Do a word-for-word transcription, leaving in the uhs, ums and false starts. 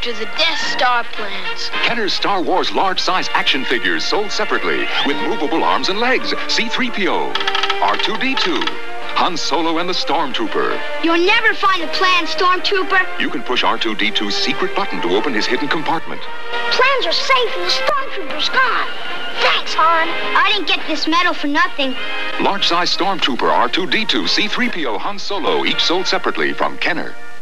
after the Death Star plans. Kenner's Star Wars large-size action figures sold separately with movable arms and legs. C three P O, R two D two, Han Solo and the Stormtrooper. You'll never find a plan, Stormtrooper. You can push R two D two's secret button to open his hidden compartment. Plans are safe and the Stormtrooper's gone. Thanks, Han. I didn't get this medal for nothing. Large-size Stormtrooper, R two D two, C three P O, Han Solo, each sold separately from Kenner.